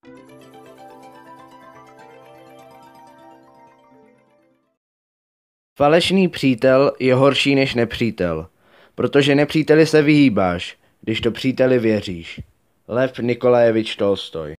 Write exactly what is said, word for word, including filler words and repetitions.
Falešný přítel je horší než nepřítel, protože nepříteli se vyhýbáš, když to příteli věříš. Lev Nikolajevič Tolstoj.